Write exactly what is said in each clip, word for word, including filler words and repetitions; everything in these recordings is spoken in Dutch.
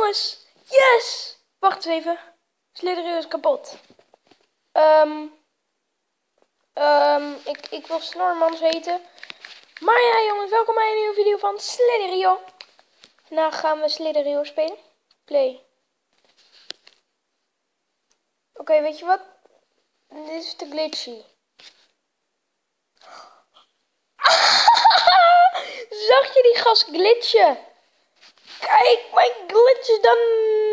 jongens. Yes! Wacht eens even. Slitherio is kapot. Um, um, ik, ik wil Snormans heten. Maar ja jongens, welkom bij een nieuwe video van Slitherio. Vandaag gaan we Slitherio spelen. Play. Oké, okay, weet je wat? Dit is te glitchy. Zag je die gast glitchen? Kijk, mijn glitch is dan...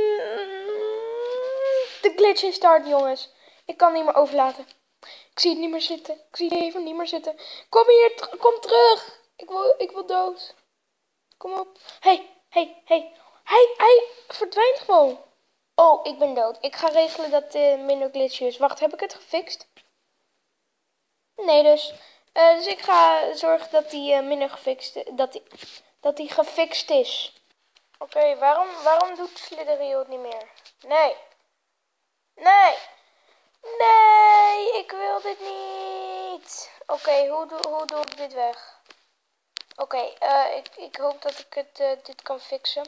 De glitch is start, jongens. Ik kan niet meer overlaten. Ik zie het niet meer zitten. Ik zie het even niet meer zitten. Kom hier, kom terug. Ik wil, ik wil dood. Kom op. Hey, hey, hey. Hij, hij verdwijnt gewoon. Oh, ik ben dood. Ik ga regelen dat het uh, minder glitch is. Wacht, heb ik het gefixt? Nee, dus. Uh, dus ik ga zorgen dat die uh, minder gefixt, dat die, dat die gefixt is. Oké, okay, waarom, waarom doet Slitherio het niet meer? Nee. Nee. Nee, ik wil dit niet. Oké, okay, hoe, doe, hoe doe ik dit weg? Oké, okay, uh, ik, ik hoop dat ik het, uh, dit kan fixen.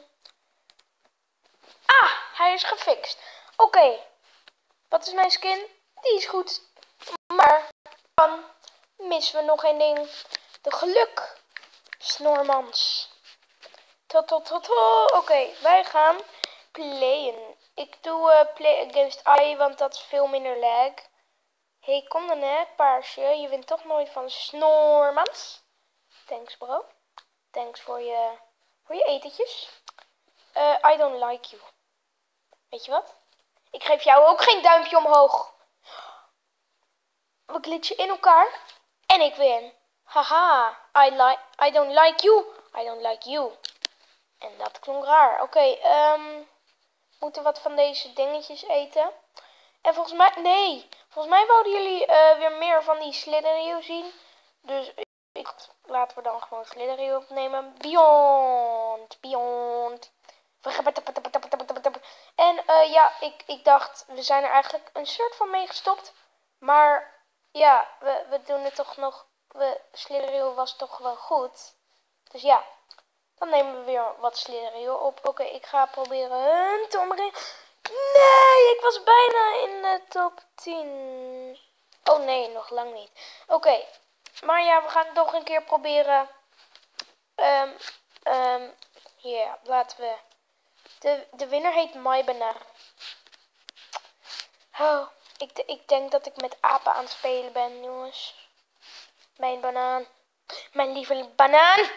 Ah, hij is gefixt. Oké, okay. Wat is mijn skin? Die is goed. Maar dan missen we nog één ding. De geluk. Snormans. Tot, tot, tot, tot. Oké, okay, wij gaan playen. Ik doe uh, play against I, want dat is veel minder lag. Hey, kom dan hè, paarsje. Je wint toch nooit van Snormans. Thanks bro. Thanks voor je, voor je etentjes. Uh, I don't like you. Weet je wat? Ik geef jou ook geen duimpje omhoog. We glitchen in elkaar. En ik win. Haha. I, like, I don't like you. I don't like you. En dat klonk raar. Oké, okay, um, we moeten wat van deze dingetjes eten. En volgens mij, nee. Volgens mij wouden jullie uh, weer meer van die Slitherio zien. Dus ik, laten we dan gewoon Slitherio opnemen. Beyond. Beyond. En uh, ja, ik, ik dacht, we zijn er eigenlijk een soort van mee gestopt. Maar ja, we, we doen het toch nog. We, Slitherio was toch wel goed. Dus ja. Dan nemen we weer wat Slitherio op. Oké, okay, ik ga proberen hun te omringen. Nee, ik was bijna in de top tien. Oh nee, nog lang niet. Oké, okay. Maar ja, we gaan het nog een keer proberen. Um, um, ja, yeah, laten we. De, de winnaar heet MyBanaan. Oh, ik, ik denk dat ik met apen aan het spelen ben, jongens. Mijn banaan. Mijn lieve banaan.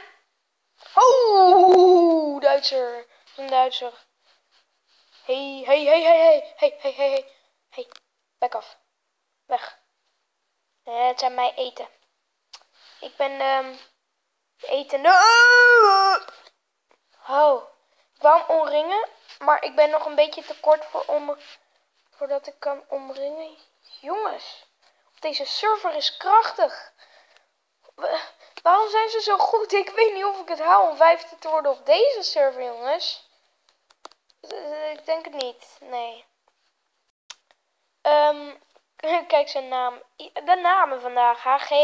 Oh, Duitser. Een Duitser. Hey, hey, hey, hey, hey, hey, hey, hey, hey. Hey, back af. Weg. Nee, het zijn mij eten. Ik ben, um, eten. Oh, ik wou hem omringen, maar ik ben nog een beetje te kort voor om, voordat ik kan omringen. Jongens, deze server is krachtig. Waarom zijn ze zo goed? Ik weet niet of ik het haal om vijfde te worden op deze server, jongens. Ik denk het niet. Nee. Um, kijk zijn naam. De namen vandaag. H G.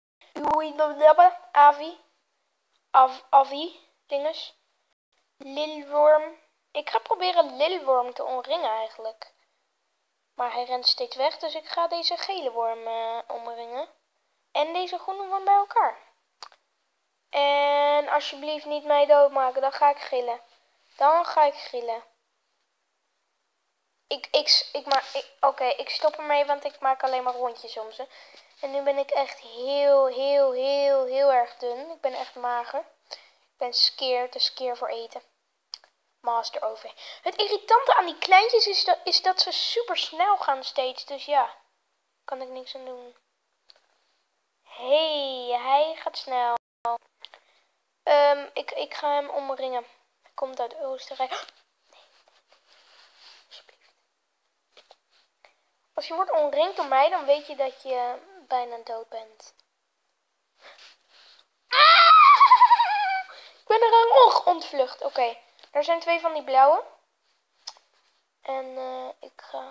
Avi. Av, Avi. Dinges. Lilworm. Ik ga proberen Lilworm te omringen eigenlijk. Maar hij rent steeds weg. Dus ik ga deze gele worm uh, omringen. En deze groene worm bij elkaar. En alsjeblieft niet mij doodmaken. Dan ga ik gillen. Dan ga ik gillen. Ik, ik, ik maak, oké, okay, ik stop ermee, want ik maak alleen maar rondjes soms. Hè. En nu ben ik echt heel, heel, heel, heel erg dun. Ik ben echt mager. Ik ben scared, dus skeer voor eten. Master O V. Het irritante aan die kleintjes is dat, is dat ze super snel gaan steeds. Dus ja, kan ik niks aan doen. Hé, hey, hij gaat snel. Um, ik, ik ga hem omringen. Hij komt uit Oostenrijk. Nee, nee, nee. Alsjeblieft. Als je wordt omringd door mij, dan weet je dat je bijna dood bent. Ik ben er aan ontvlucht. Oké, okay. Er zijn twee van die blauwe. En uh, ik ga...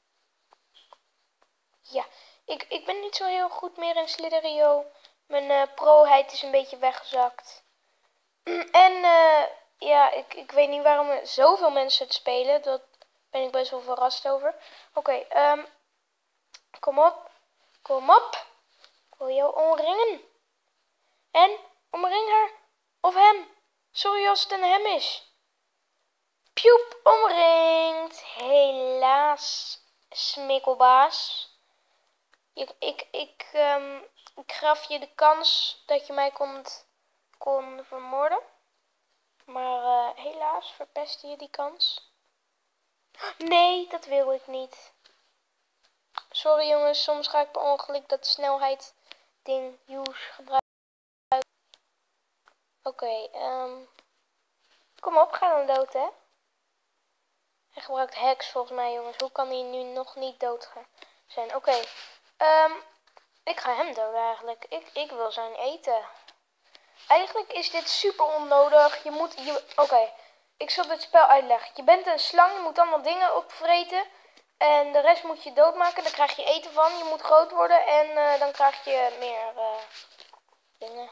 Ja, ik, ik ben niet zo heel goed meer in Slitherio. Mijn uh, proheid is een beetje weggezakt. En uh, ja... ja, ik, ik weet niet waarom er zoveel mensen het spelen. Dat ben ik best wel verrast over. Oké, okay, um, kom op. Kom op. Ik wil jou omringen. En, omring haar. Of hem. Sorry als het een hem is. Pjoep, omringd. Helaas, smikkelbaas. Ik, ik, ik, um, ik gaf je de kans dat je mij kon, kon vermoorden. Maar uh, helaas verpestte je die kans. Nee, dat wil ik niet. Sorry jongens, soms ga ik per ongeluk dat snelheid ding use gebruiken. Oké, okay, um, kom op, ga dan dood, hè. Hij gebruikt hacks volgens mij, jongens. Hoe kan hij nu nog niet dood zijn? Oké, okay. um, ik ga hem doden eigenlijk. Ik, ik wil zijn eten. Eigenlijk is dit super onnodig. Je moet, je, oké, okay. Ik zal dit spel uitleggen. Je bent een slang, je moet allemaal dingen opvreten. En de rest moet je doodmaken. Daar krijg je eten van. Je moet groot worden en uh, dan krijg je meer uh, dingen.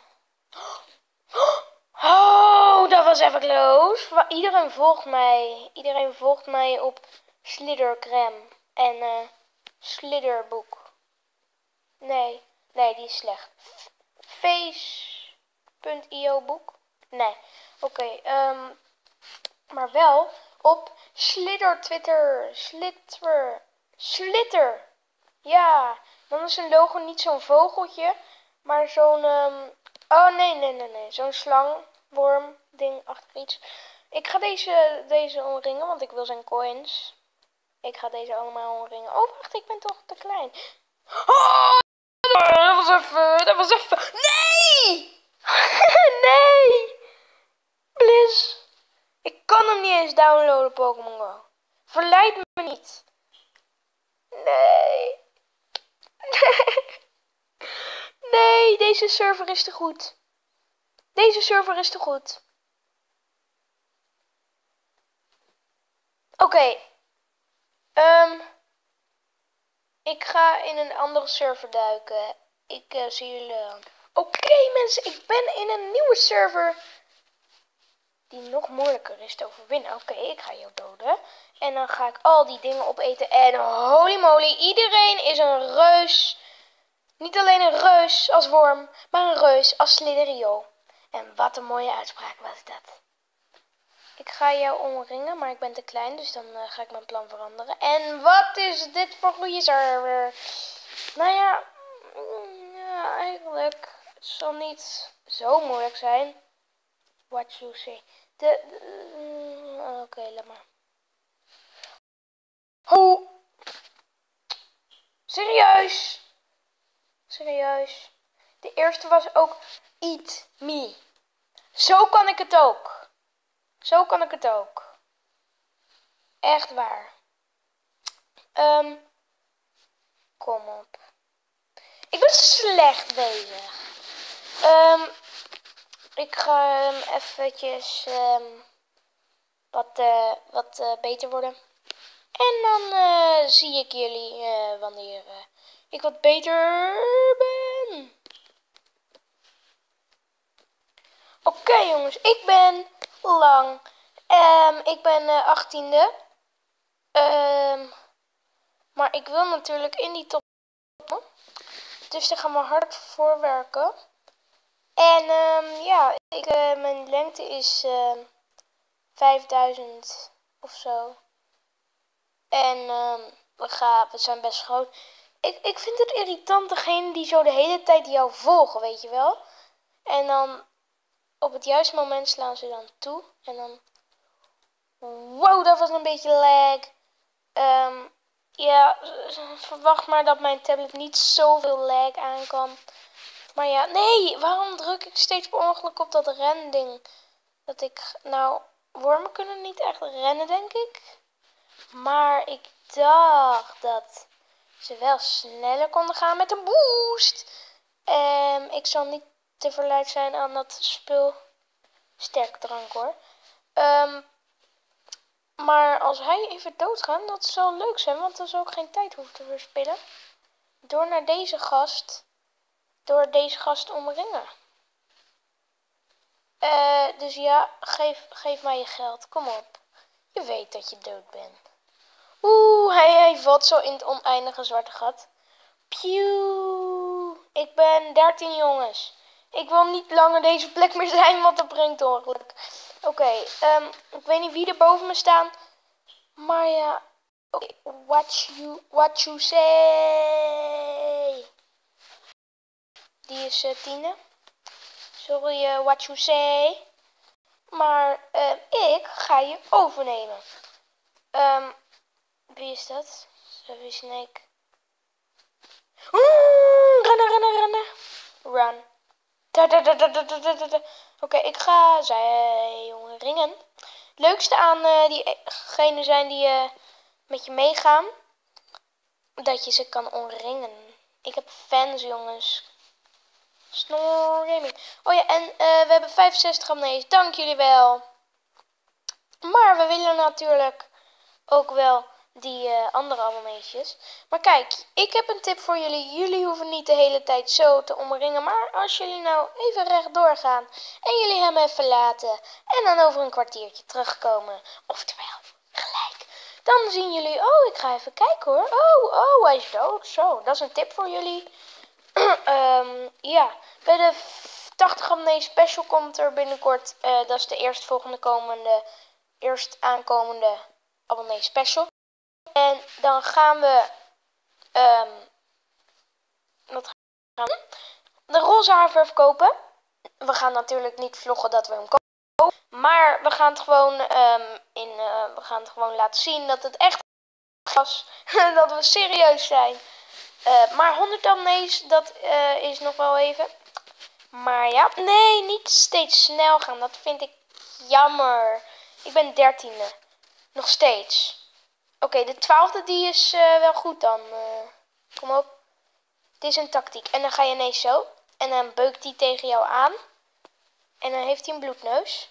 Oh, dat was even close. Iedereen volgt mij. Iedereen volgt mij op Slithergram en uh, Slitherbook. Nee, nee, die is slecht. Face punt i o boek. Nee, oké. Okay, um, maar wel op Slither Twitter. Slither. Slither. Ja, dan is een logo niet zo'n vogeltje, maar zo'n... Um, oh, nee, nee, nee, nee. Zo'n slangworm ding achter iets. Ik ga deze, deze omringen, want ik wil zijn coins. Ik ga deze allemaal omringen. Oh, wacht, ik ben toch te klein. Oh, dat was even... Dat was even... Nee! Nee! Bliss. Ik kan hem niet eens downloaden, Pokémon Go. Verleid me niet. Nee. Nee. Nee, deze server is te goed. Deze server is te goed. Oké. Okay. Um, ik ga in een andere server duiken. Ik uh, zie jullie. Oké okay, mensen, ik ben in een nieuwe server. Die nog moeilijker is te overwinnen. Oké, okay, ik ga jou doden. En dan ga ik al die dingen opeten. En holy moly, iedereen is een reus. Niet alleen een reus als worm, maar een reus als Sliderio. En wat een mooie uitspraak was dat. Ik ga jou omringen, maar ik ben te klein, dus dan uh, ga ik mijn plan veranderen. En wat is dit voor goede server? Nou ja, ja eigenlijk, het zal niet zo moeilijk zijn. What you say. De, de uh, Oké, okay, laat maar. Ho! Serieus? Serieus? De eerste was ook Eat Me. Zo kan ik het ook. Zo kan ik het ook. Echt waar. Um, kom op. Ik ben slecht bezig. Um, ik ga um, eventjes um, wat, uh, wat uh, beter worden. En dan uh, zie ik jullie uh, wanneer uh, ik wat beter ben. Oké okay, jongens, ik ben lang. Um, ik ben uh, achttiende. Um, maar ik wil natuurlijk in die top. Dus daar gaan we hard voor werken. En um, ja, ik, uh, mijn lengte is uh, vijfduizend of zo. En um, we, gaan, we zijn best groot. Ik, ik vind het irritant, degene die zo de hele tijd jou volgen, weet je wel. En dan op het juiste moment slaan ze dan toe. En dan... Wow, dat was een beetje lag. Um, ja, verwacht maar dat mijn tablet niet zoveel lag aan kan. Maar ja, nee, waarom druk ik steeds per ongeluk op dat rending? Dat ik, nou, wormen kunnen niet echt rennen, denk ik. Maar ik dacht dat ze wel sneller konden gaan met een boost. Um, ik zal niet te verleid zijn aan dat spul. Sterkdrank hoor. Um, maar als hij even doodgaat, dat zal leuk zijn, want dan zal ik geen tijd hoeven te verspillen. Door naar deze gast, door deze gast omringen. Uh, dus ja, geef, geef mij je geld. Kom op. Je weet dat je dood bent. Oeh, hij, hij valt zo in het oneindige zwarte gat. Pew. Ik ben dertien, jongens. Ik wil niet langer deze plek meer zijn, want dat brengt ongeluk. Oké, okay, um, ik weet niet wie er boven me staan. Maar ja, okay, what you, what you say. Die is uh, Tine. Sorry, uh, what you say. Maar uh, ik ga je overnemen. Um, wie is dat? Savvy Snake. Mm, rennen, rennen, rennen. Run. Oké, okay, ik ga zij jongen ringen. Het leukste aan uh, diegenen zijn die uh, met je meegaan. Dat je ze kan omringen. Ik heb fans, jongens. Snor Gaming. Oh ja, en uh, we hebben vijfenzestig abonnees. Dank jullie wel. Maar we willen natuurlijk ook wel die uh, andere abonneetjes. Maar kijk, ik heb een tip voor jullie. Jullie hoeven niet de hele tijd zo te omringen. Maar als jullie nou even rechtdoor gaan en jullie hem even laten en dan over een kwartiertje terugkomen, oftewel gelijk, dan zien jullie, oh, ik ga even kijken hoor. Oh, oh, hij is dood. Zo, dat is een tip voor jullie. um, ja, bij de tachtig abonnee special komt er binnenkort, uh, dat is de eerstvolgende komende, eerst aankomende abonnee special. En dan gaan we, um, wat gaan we de roze haarverf kopen. We gaan natuurlijk niet vloggen dat we hem kopen. Maar we gaan het gewoon, um, in, uh, we gaan het gewoon laten zien dat het echt was. Dat we serieus zijn. Uh, maar honderd abonnees, dat uh, is nog wel even. Maar ja, nee, niet steeds snel gaan. Dat vind ik jammer. Ik ben dertiende. Nog steeds. Oké, okay, de twaalfde die is uh, wel goed dan. Uh, kom op. Dit is een tactiek. En dan ga je ineens zo. En dan beukt hij tegen jou aan. En dan heeft hij een bloedneus.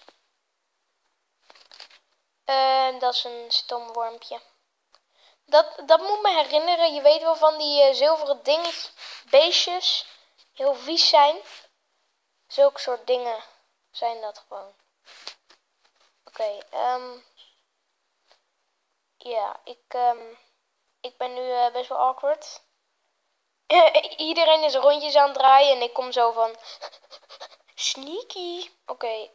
Uh, dat is een stom wormpje. Dat, dat moet me herinneren. Je weet wel van die uh, zilveren dingen, beestjes. Heel vies zijn. Zulke soort dingen zijn dat gewoon. Oké, okay, um, ja, ik, um, ik ben nu uh, best wel awkward. Iedereen is rondjes aan het draaien en ik kom zo van sneaky. Oké. Okay.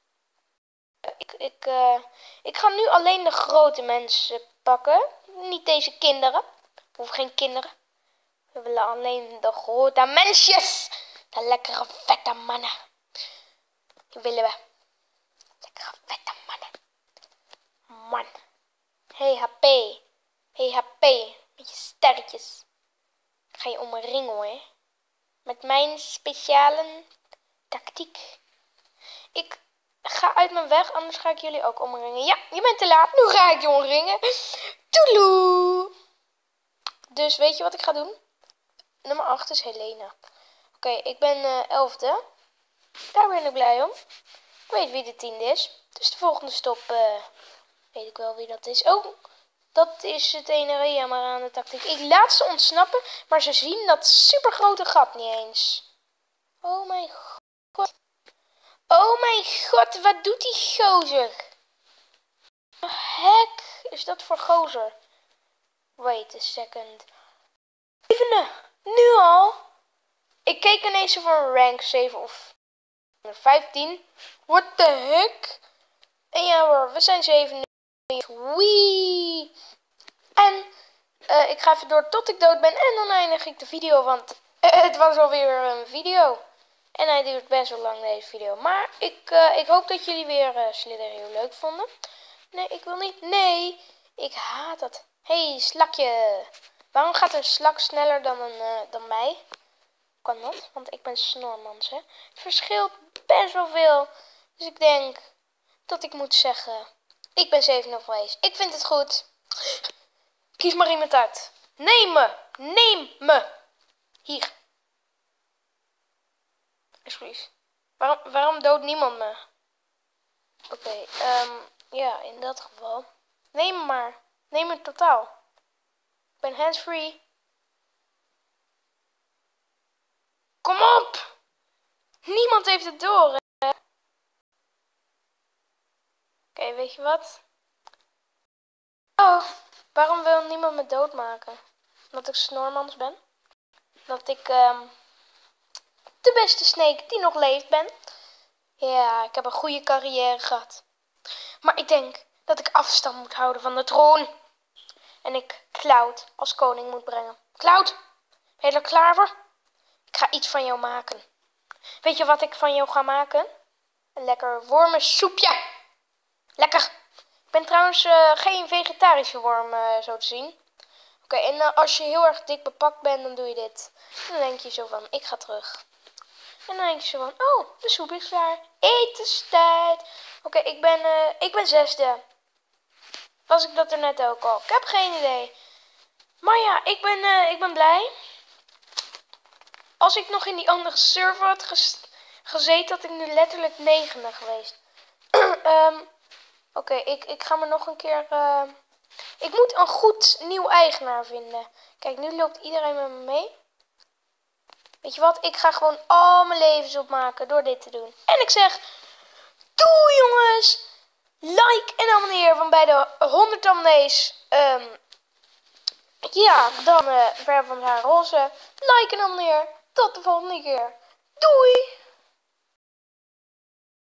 Ik, ik, uh, ik ga nu alleen de grote mensen pakken. Niet deze kinderen. We hoeven geen kinderen. We willen alleen de grote mensjes. De lekkere vette mannen. Die willen we. Lekkere vette mannen. Man. Hey H P. Hey H P. Met je sterretjes. Ik ga je omringen hoor. Met mijn speciale tactiek. Ik ga uit mijn weg, anders ga ik jullie ook omringen. Ja, je bent te laat. Nu ga ik je omringen. Toeloe. Dus weet je wat ik ga doen? Nummer acht is Helena. Oké, okay, ik ben uh, elfde. Daar ben ik blij om. Ik weet wie de tiende is. Dus de volgende stop uh, weet ik wel wie dat is. Oh, dat is het enige jammer aan de tactiek. Ik laat ze ontsnappen, maar ze zien dat super grote gat niet eens. Oh mijn god. Oh mijn god, wat doet die gozer? Wat hek is dat voor gozer? Wait a second. Zevende, nu al? Ik keek ineens voor een rank zeven of vijftien. What the heck? En ja hoor, we zijn zeven nu. Wee. En uh, ik ga even door tot ik dood ben en dan eindig ik de video, want uh, het was alweer een video. En hij duurt best wel lang deze video. Maar ik, uh, ik hoop dat jullie weer uh, Slither.io leuk vonden. Nee, ik wil niet. Nee, ik haat dat. Hé, hey, slakje. Waarom gaat een slak sneller dan, een, uh, dan mij? Kan dat? Want ik ben Snormans, hè. Het verschilt best wel veel. Dus ik denk dat ik moet zeggen, ik ben zeven of geweest. Ik vind het goed. Kies maar iemand uit. Neem me. Neem me. Hier. Alsjeblieft. Waarom, waarom doodt niemand me? Oké, okay, um, ja, in dat geval. Neem me maar. Neem me totaal. Ik ben handsfree. Kom op! Niemand heeft het door, hè? okay, weet je wat? Oh, waarom wil niemand me doodmaken? Omdat ik Snormans ben? Dat ik um, de beste Snake die nog leeft ben? Ja, ik heb een goede carrière gehad. Maar ik denk dat ik afstand moet houden van de troon. En ik Cloud als koning moet brengen. Cloud, ben je er klaar voor? Ik ga iets van jou maken. Weet je wat ik van jou ga maken? Een lekker wormensoepje. Lekker. Ik ben trouwens uh, geen vegetarische worm, uh, zo te zien. Oké, okay, en uh, als je heel erg dik bepakt bent, dan doe je dit. En dan denk je zo van, ik ga terug. En dan denk je zo van, oh, de soep is klaar. Etenstijd. Oké, okay, ik ben, uh, ik ben zesde. Was ik dat er net ook al? Ik heb geen idee. Maar ja, ik ben, uh, ik ben blij. Als ik nog in die andere server had ges gezeten, had ik nu letterlijk negende geweest. um, Oké, okay, ik, ik ga me nog een keer... Uh... Ik moet een goed nieuw eigenaar vinden. Kijk, nu loopt iedereen met me mee. Weet je wat? Ik ga gewoon al mijn levens opmaken door dit te doen. En ik zeg... Doei jongens! Like en abonneer. Want bij de honderd abonnees... Um, ja, dan uh, verven we haar roze. Like en abonneer. Tot de volgende keer. Doei!